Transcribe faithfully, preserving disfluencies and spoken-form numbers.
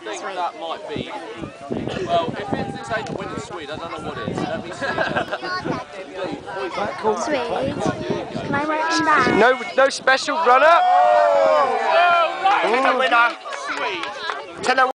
think that might be. Well, if it's this ain't the winning Swede, I don't know what is. Let me see. Swede. Can I write him down? No, no special runner. Oh, Oh, winner. Swede.